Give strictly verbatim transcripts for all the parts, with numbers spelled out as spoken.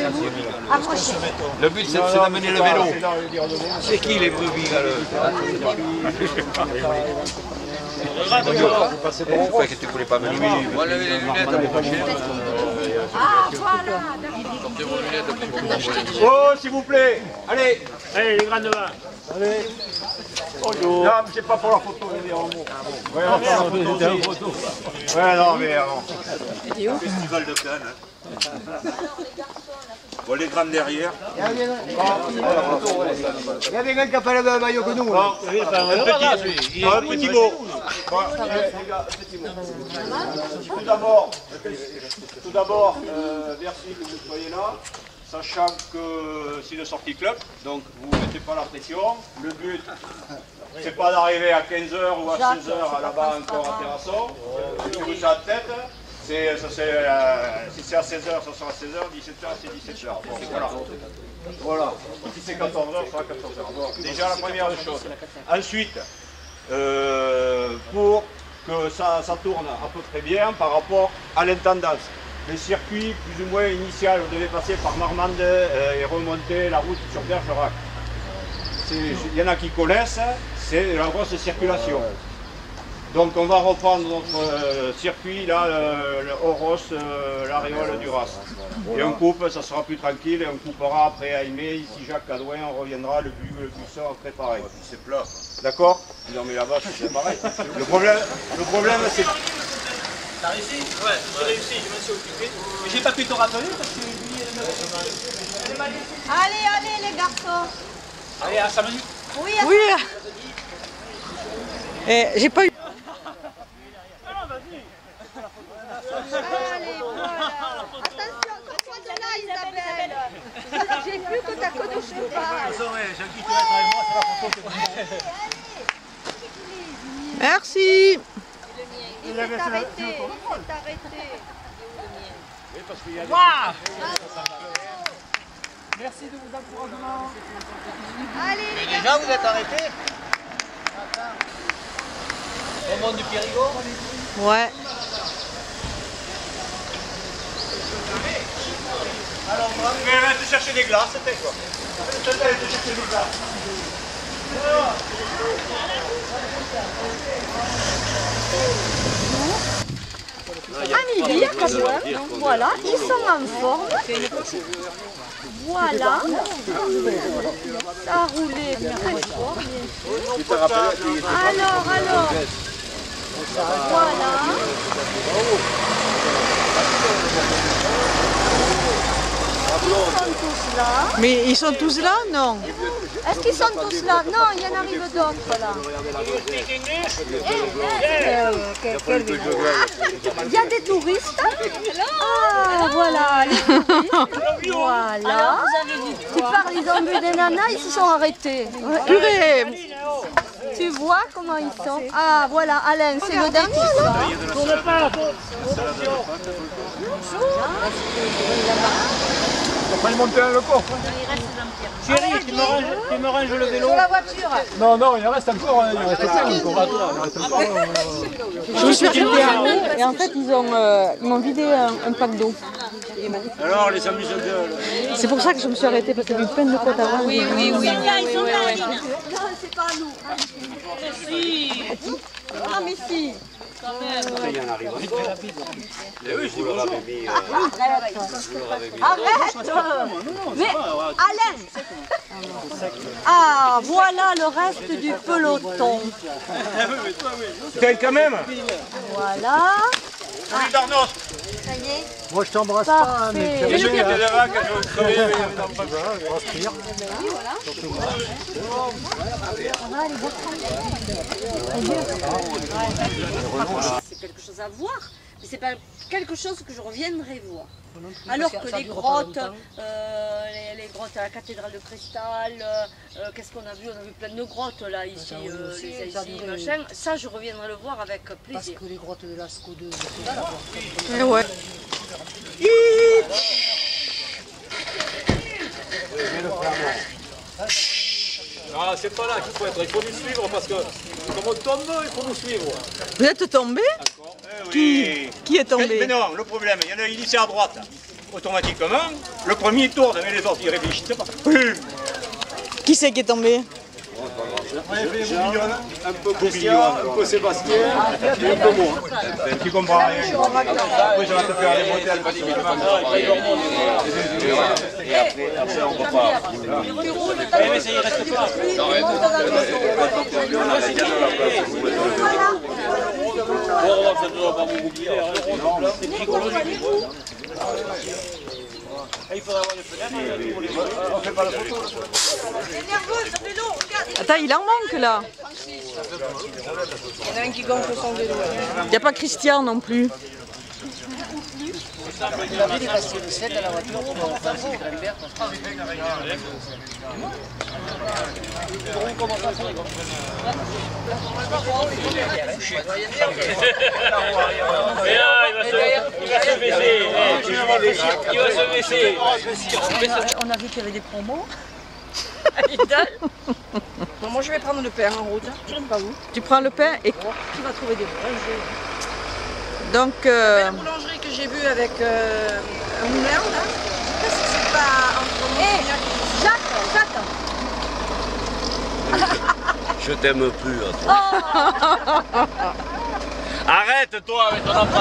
Approchez. Le but c'est d'amener le vélo. C'est qui les brebis là? Pourquoi que tu voulais pas venir? Moi lever les lunettes, elle est pas chère. Ah, voilà. Sortez vos lunettes pour comprendre. Oh, s'il vous plaît. Allez. Allez, les grands devant. Allez. Bonjour. Non, mais c'est pas pour la photo, je veux dire un mot. Ouais, on va faire la photo. Ouais, non, mais avant. Festival de Cannes. Bon, les grandes derrière. Il y a des gars qui n'ont pas le même maillot que nous. Un petit, un petit mot. Petit mot. Tout d'abord, tout d'abord, euh, merci que vous soyez là, sachant que c'est une sortie club, donc vous ne mettez pas la pression. Le but, c'est pas d'arriver à quinze heures ou à seize heures là-bas encore à Terrasson. C'est tout ça en tête. C'est, ça, c'est, euh, si c'est à seize heures, ça sera seize heures, dix-sept heures, c'est dix-sept heures. Bon, voilà. Voilà. Si c'est quatorze heures, ça sera quatorze heures. Bon, déjà la première chose. Ensuite, euh, pour que ça, ça tourne à peu près bien par rapport à l'intendance. Le circuit, plus ou moins initial, on devait passer par Marmande euh, et remonter la route sur Bergerac. Il y en a qui connaissent, c'est la grosse circulation. Donc on va reprendre notre euh, circuit, là, euh, le Oros, euh, l'Aréole du Ras. Et on coupe, ça sera plus tranquille, et on coupera après à Aimé, ici Jacques Cadouin, on reviendra, le, bu, le buisson après pareil. C'est plat. D'accord? Non mais là-bas c'est pareil. Le problème, le problème c'est... T'as réussi? Ouais, j'ai réussi, je me suis occupé. Mais j'ai pas pu te rappeler parce que lui, elle m'a dit. Allez, allez, les garçons. Allez, à cinq minutes. Oui, Oui. Eh, j'ai pas eu. allez, voilà. Attention, sors-toi de là, Isabelle. J'ai vu que t'as que de cheval. Merci. Il s'est arrêté, il s'est arrêté. Waouh! Merci de vos encouragements. Allez, les Déjà, vous êtes arrêtés? Au monde du Périgord? Ouais. Alors, mais elle va te chercher des glaces, c'était quoi? Elle va te chercher des glaces. Amélie, Cadouin, voilà, ils sont en forme. Voilà. Ça a roulé très fort, bien sûr. Alors, alors. Voilà. Ils sont tous là. Mais ils sont tous là, non? Est-ce qu'ils sont tous là? Non, il y en arrive d'autres là. Il y a des touristes. Ah, voilà, les touristes. Voilà. Tu parles, ils ont vu des nanas, ils se sont arrêtés. Purée. Tu vois comment ils sont? Ah, voilà, Alain, c'est le dernier là. Tourne pas. On va pas le monter dans le coffre. Chérie, tu me ranges, tu me ranges le vélo. Sur la voiture. Non, non, il en reste encore, il en reste cinq encore. Il en reste encore. Je me suis arrêtée en haut et en fait ils ont euh, ils m'ont vidé un, un pack d'eau. Alors, les amis, C'est pour ça que je me suis arrêtée parce qu'il y avait plein de côtes avant. Oui, oui, oui. Ils sont là, Aline. Non, c'est pas à nous. Ah, mais si. il y en arrive. Arrête. Mais Alain. Ah, voilà le reste du peloton. Tiens, quand même. Voilà. Salut Darnos. Ça y est. Moi, je t'embrasse pas, mais tu Parfait. as vu devant quand je veux crever. C'est quelque chose à voir, mais c'est pas quelque chose que je reviendrai voir. Alors que les grottes, euh, les, les grottes à la cathédrale de Cristal, euh, qu'est-ce qu'on a vu? On a vu plein de grottes là, ici, euh, ici, machin. Ça, je reviendrai le voir avec plaisir. Parce que les grottes de Lascaux deux, c'est là, là. Eh ouais. Ah, c'est pas là qu'il faut être, il faut nous suivre parce que comme on tombe, il faut nous suivre. Vous êtes tombé? Eh Qui, oui. qui est tombé? Mais non, le problème, il y en a une ici à droite. automatiquement, le premier tourne, mais les autres, ils réfléchissent pas. Qui c'est qui est tombé? Un peu Christian, un peu Sébastien, et un peu moi. Tu comprends rien. Après, je vais te faire les bretelles facilement. Et après, après on repart. Oui, mais ça y reste pas. Oh, ça ne doit pas vous boucler. C'est psychologique. Il faudra avoir des fenêtres. On fait pas la photo. C'est nerveux, ça fait long, regarde. Attends, il en manque là. Il y en a un qui gonfle son vélo. Il n'y a pas Christian non plus. Il avait des casquettes de sept à la voiture pour faire ses grand-mères. Mais là, il va se baisser. Il va se baisser. On a vu qu'il y avait des promos. Bon, moi je vais prendre le pain en route. Je ne sais pas où. Tu prends le pain et... Tu vas trouver des boulangers. Donc... Euh... La boulangerie que j'ai vue avec euh, un moulin là. Je sais pas si c'est pas entre Hé, Jacques, Jacques. Je t'aime plus. Arrête toi avec ton enfant.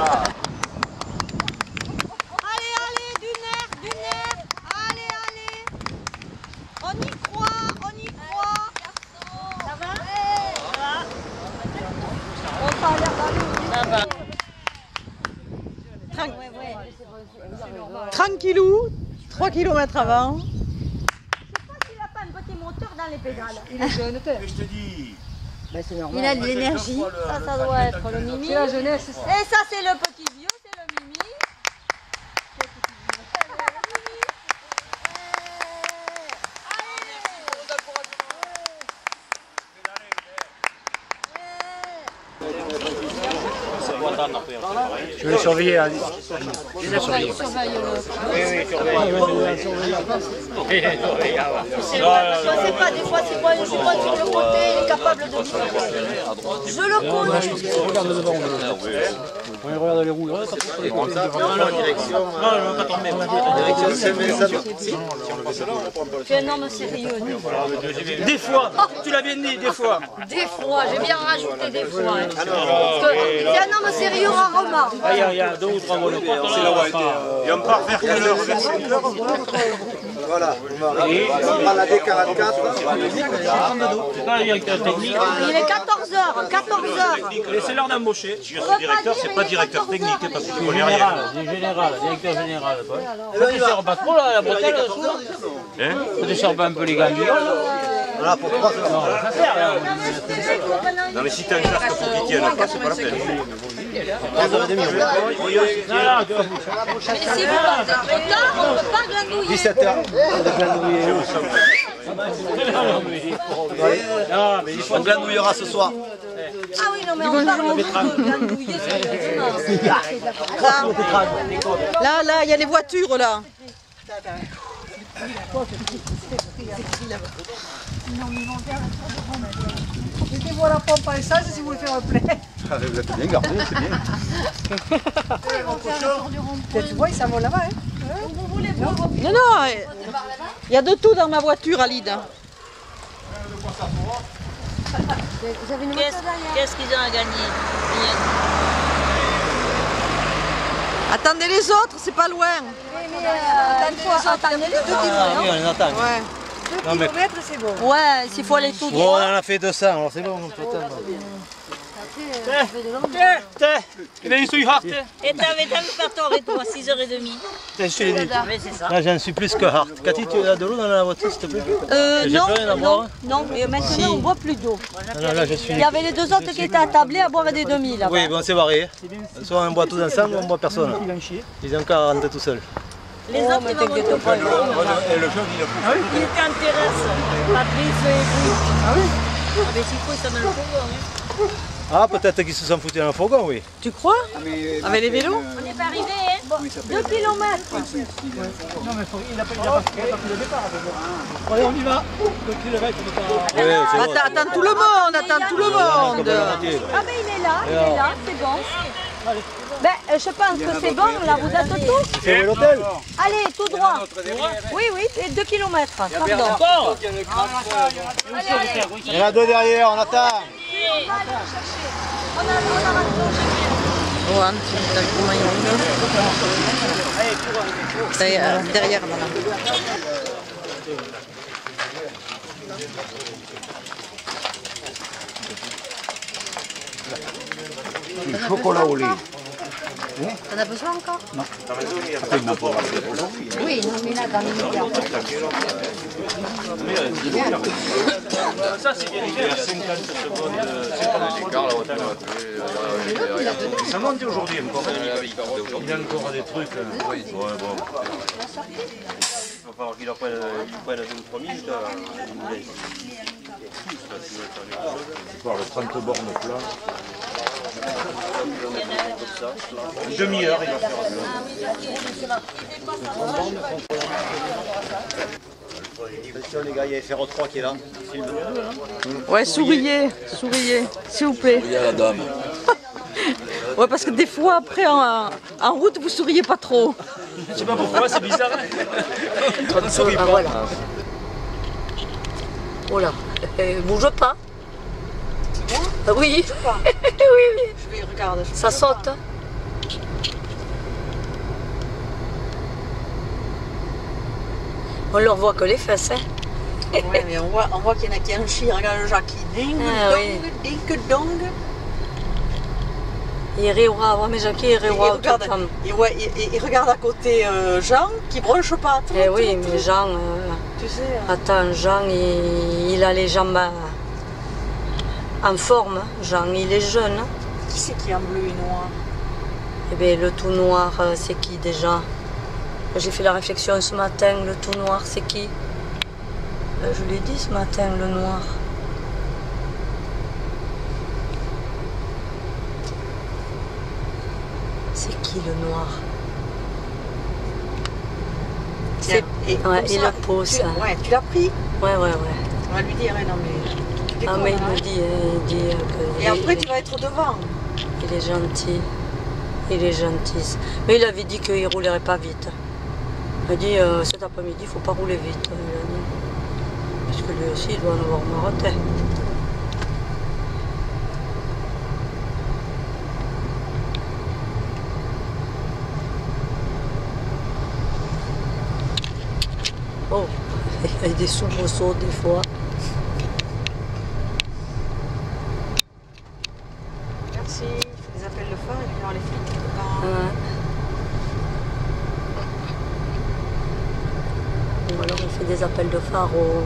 Allez, allez, du nerf, du nerf. Allez, allez. On y croit, on y croit. Ça va? Ça va. On parle l'air d'aller. Tran... Tranquillou, trois kilomètres avant. Je sais pas s'il n'a pas un petit moteur dans les pédales. Il est jeune, t'es. Je te dis. Ben, c'est normal. Il a de l'énergie. Ça, ça doit être le mimi. C'est la jeunesse, c'est ça. Et ça, c'est le petit vieux, c'est le mimi. Je vais surveiller. Hein. Je vais surveiller. Oui, oui, surveille. C'est pas des fois, c'est moi, je vois sur le côté, il est capable de vivre. Je le connais. Regarde devant. Oui, regarde les roues. Tu es un homme sérieux. Des fois, tu l'as bien dit, des fois. Des fois, j'ai bien rajouté des fois. Hein. Parce que c'est un homme sérieux rarement. Il y a, il y a deux ou trois mots. Et on part vers quelle heure? Voilà, on prend la D quarante-quatre. C'est pas le directeur technique. Il est quatorze heures, quatorze heures. Laissez l'heure d'embaucher. Si je suis directeur, c'est pas directeur technique, parce que je connais rien. Général, c'est général, directeur général. Tu sers pas trop là, la bretelle dessous là? Tu sers pas un peu les gandules? Voilà, pour trois heures. Non, ça sert là. Non mais si t'as un casque pour qu'ils tiennent pas, c'est pas la peine. trois heures et demie. Non, non, tu vas Mais si vous partez trop tard, on ne peut pas glandouiller. dix-sept heures. Non, mais il faut On glandouillera ce soir. Ah oui, non, mais on parle au de glandouiller, c'est Là, là, il y a les voitures là. Mettez-vous à la pompe à essence si vous voulez faire un plein. Vous êtes bien gardé, c'est bien. Tu vois, ça va là-bas. Hein. Non, non, il y a de tout dans ma voiture, Alide. Qu'est-ce qu'ils ont à gagner? Attendez les autres, c'est pas loin. Attendez les autres. Ah oui, on les attend. Ouais. deux kilomètres, c'est bon. Ouais, s'il faut aller tout Bon, on droit. en a fait deux cents, alors c'est bon. Il a une souille hard. Et t'avais t'as faire tort et toi, six heures trente. Je te l'ai dit. Mais c'est ça. Là, j'en suis plus que hard. Cathy, tu as de l'eau dans la voiture, s'il te plaît? Euh, J'ai non, plus rien à non, boire. non, et maintenant Si. on boit plus d'eau. Non, non, là, je suis. Il y avait les deux autres qui étaient attablés à boire des demi là-bas. Oui, bon, c'est barré. Soit on boit tous ensemble, ou on boit personne. Ils ont qu'à rentrer tout seuls. Les autres, ils vont monter au point. Et le jeune, il a plus. Il était en terrasse, Patrice et vous. Ah oui? Ah mais s'il faut, ils sont dans le fourgon. Ah, peut-être qu'ils se sont foutus dans le fourgon, oui. Tu crois? Avec les vélos? On n'est pas arrivé, hein? Deux kilomètres. Non, mais faut, il a pas il a pas pris le départ. Allez, on y va. deux kilomètres, on peut pas. Ouais, c'est bon. Attends, attends tout le monde, attends tout le monde. Ah mais il est là, il est là, c'est bon. Ben, euh, je pense que c'est bon, là, vous êtes tous. C'est l'hôtel. Allez, tout droit. Oui, oui, et deux kilomètres. Pardon. Il y en a deux derrière, on attend. On a, on a Oh, un petit derrière, derrière, madame. Du chocolat au lait. T'en as besoin encore? Non. Après, il m'a pas rappelé. Oui, non, mais là, dans les médias. Ça, c'est bien. Ça monte aujourd'hui encore. Il y a encore des trucs. Ouais, bon. Il va falloir qu'il prenne deux ou trois minutes. Par le trente bornes plat. Une demi-heure, il va faire. Attention les gars, il y a F R trois qui est là. Ouais, souriez, souriez, s'il vous plaît. Il y a la dame. Ouais, parce que des fois, après, en, en route, vous souriez pas trop. Je sais pas pourquoi, c'est bizarre. Ah, voilà. Oh là, euh, bouge pas. Ah oui. oui, oui. Je vais regarder. Ça saute. On leur voit que les fesses. Hein. Ouais, mais on voit, on voit qu'il y en a qui ont un chien. Regarde le Jackie. Ding, Ah, dong, oui. ding, dong. Il riora, ouais, mais Jackie, il Et, riora. regarde, et, ouais, et, et- et regarde à côté euh, Jean qui bronche pas. Tout, Eh tout, oui, tout. mais Jean, euh, Tu sais. hein. attends, Jean, il, il a les jambes à- en forme. Jean, il est jeune. Qui c'est qui est en bleu et noir? Eh bien, le tout noir, euh, c'est qui déjà? J'ai fait la réflexion ce matin, le tout noir, c'est qui? Euh, Je l'ai dit ce matin, le noir. C'est qui le noir? C'est Et, ouais, comme il ça, le pose. tu- Ouais, tu l'as pris. Ouais, ouais, ouais. On va lui dire, hein, non mais. tu Ah, déconnes, mais il hein. me dit, euh, il dit euh, que Et il- après, il, tu vas être devant. il est gentil. Il est gentil. Mais il avait dit qu'il ne roulerait pas vite. Il a dit euh, cet après-midi, il ne faut pas rouler vite. Il a dit. Parce que lui aussi, il doit en avoir marre. Oh, il y a des soubresauts des fois. Merci. Il fait des appels de phare et puis on les flics. Quand... Ouais. Ou alors il fait des appels de phare au...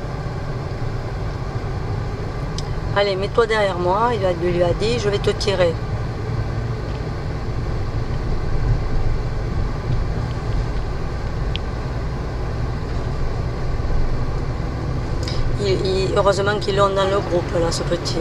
Allez, mets-toi derrière moi, il a- il lui a dit, je vais te tirer. Il- il- heureusement qu'ils l'ont dans le groupe, là, ce petit.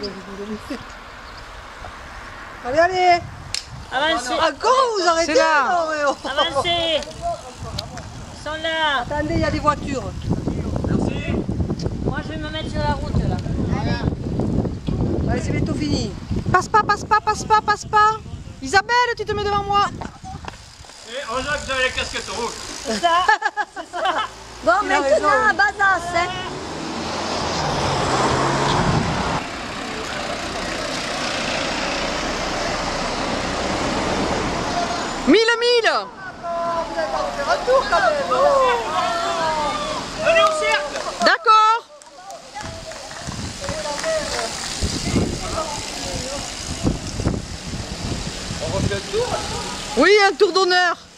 Allez, allez. Avancez, Encore, vous arrêtez C'est là. non, mais oh. avancez. Ils sont là. Attendez, il y a des voitures. Moi, je vais me mettre sur la route, là. Allez, c'est bientôt fini. Passe pas, passe pas, passe pas, passe pas. Isabelle, tu te mets devant moi. Et heureusement que vous avez la casquette rouge. C'est ça, c'est ça. Bon, Il a maintenant, raison. à Bazas, hein. Mille, mille. Venez au cercle. D'accord. On refait le tour. Oui, un tour d'honneur.